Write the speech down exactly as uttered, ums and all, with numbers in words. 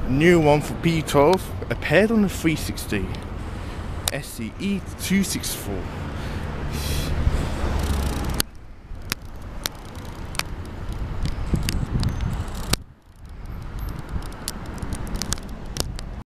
New one for B twelve appeared on the three sixty. S C E two sixty-four.